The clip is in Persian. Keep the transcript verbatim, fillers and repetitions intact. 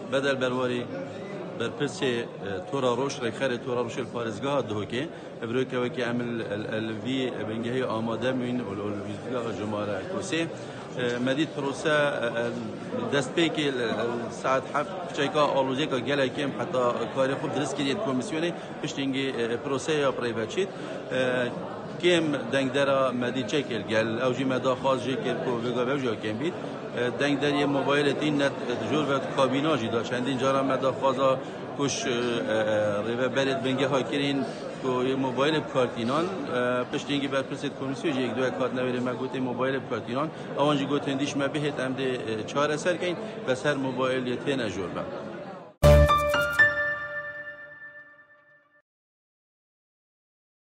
بدل برواری بر پرسه تورا روش رخر تورا روش الفارزگاه دهوکه ابروی که وکی عمل الوی بنگهی آماده مین الویزگاه جماره کوسه مدید پروسه دست پی که ساعت هفت چایکا آلوزه که گله کم حتی کاری خوب درست کردید کمیسیونی پشتینگی پروسه یا پریوچید کم دنگ درا مدید چکل گل اوجی مدا خاص جکل کو وگا وجا کم بید دنگ در یه موبایل تین نت جور و کابیناجی دا چندین جارا مدا خاصا کش ریوه برد بنگه های کرین کو یه موبایل کارتینان پشتینگی بر پرسید کمیسیون یک دو کارت نویره ما گوته موبایل کارتینان آوانجی گوتندیش ما بهت امده چهار اثر کن بس هر موبایل یه تین اجور با